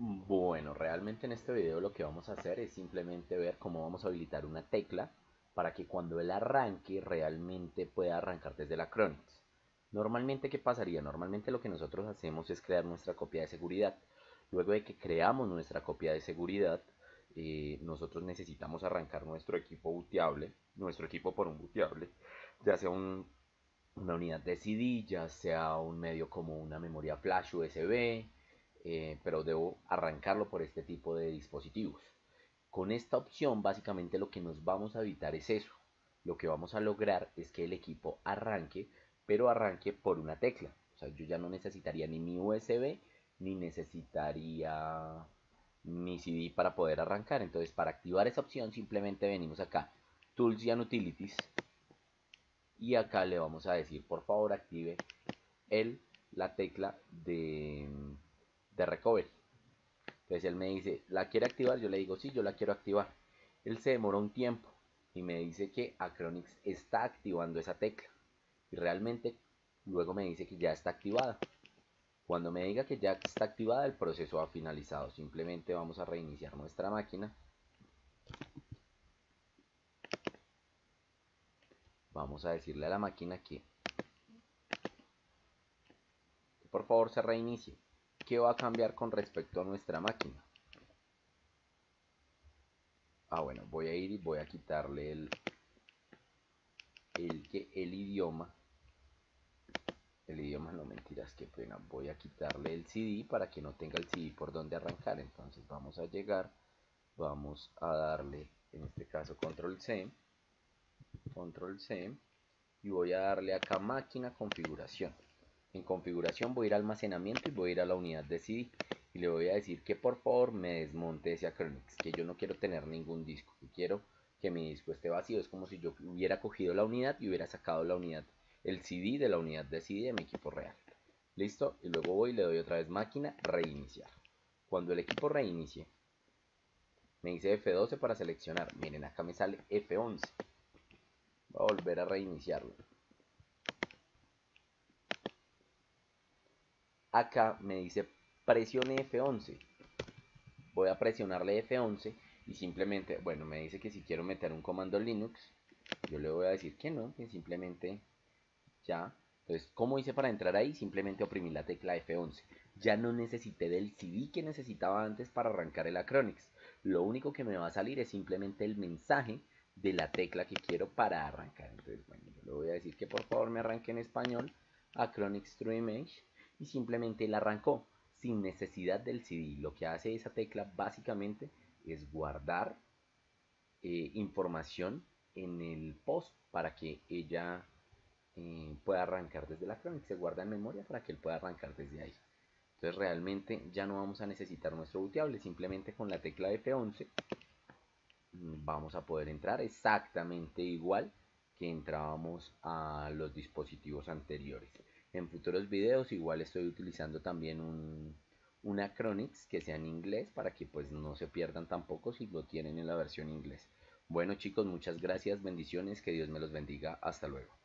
Bueno, realmente en este video lo que vamos a hacer es simplemente ver cómo vamos a habilitar una tecla para que cuando él arranque realmente pueda arrancar desde la Acronix. Normalmente, ¿qué pasaría? Normalmente lo que nosotros hacemos es crear nuestra copia de seguridad. Luego de que creamos nuestra copia de seguridad, nosotros necesitamos arrancar nuestro equipo booteable, nuestro equipo por un booteable, ya sea una unidad de CD, ya sea un medio como una memoria flash USB, pero debo arrancarlo por este tipo de dispositivos. Con esta opción básicamente lo que nos vamos a evitar es eso. Lo que vamos a lograr es que el equipo arranque, pero arranque por una tecla. O sea, yo ya no necesitaría ni mi USB, ni necesitaría mi CD para poder arrancar. Entonces, para activar esa opción simplemente venimos acá, Tools and Utilities, y acá le vamos a decir por favor active la tecla de recovery. Entonces él me dice, ¿la quiere activar? Yo le digo, sí, yo la quiero activar. Él se demora un tiempo y me dice que Acronix está activando esa tecla. Y realmente luego me dice que ya está activada. Cuando me diga que ya está activada, el proceso ha finalizado. Simplemente vamos a reiniciar nuestra máquina. Vamos a decirle a la máquina que por favor se reinicie. ¿Qué va a cambiar con respecto a nuestra máquina? Bueno, voy a ir y voy a quitarle el idioma. El idioma no, mentiras, qué pena. Voy a quitarle el CD para que no tenga el CD por donde arrancar. Entonces vamos a llegar, vamos a darle, en este caso, control C, y voy a darle acá máquina configuración. En configuración voy a ir a almacenamiento y voy a ir a la unidad de CD. Y le voy a decir que por favor me desmonte ese Acronix, que yo no quiero tener ningún disco, que quiero que mi disco esté vacío. Es como si yo hubiera cogido la unidad y hubiera sacado la unidad, el CD de la unidad de CD de mi equipo real. Listo, y luego voy y le doy otra vez máquina, reiniciar. Cuando el equipo reinicie, me dice F12 para seleccionar. Miren, acá me sale F11. Voy a volver a reiniciarlo. Acá me dice presione F11. Voy a presionarle F11 y simplemente, bueno, me dice que si quiero meter un comando Linux, yo le voy a decir que no, que simplemente ya. Entonces, ¿cómo hice para entrar ahí? Simplemente oprimí la tecla F11. Ya no necesité del CD que necesitaba antes para arrancar el Acronix. Lo único que me va a salir es simplemente el mensaje de la tecla que quiero para arrancar. Entonces, bueno, yo le voy a decir que por favor me arranque en español Acronix True Image y simplemente él arrancó sin necesidad del CD. Lo que hace esa tecla básicamente es guardar información en el post para que ella pueda arrancar desde la Acronix. Se guarda en memoria para que él pueda arrancar desde ahí. Entonces realmente ya no vamos a necesitar nuestro booteable, simplemente con la tecla F11 vamos a poder entrar exactamente igual que entrábamos a los dispositivos anteriores. En futuros videos igual estoy utilizando también un Acronix que sea en inglés para que pues no se pierdan tampoco si lo tienen en la versión inglés. Bueno chicos, muchas gracias, bendiciones, que Dios me los bendiga, hasta luego.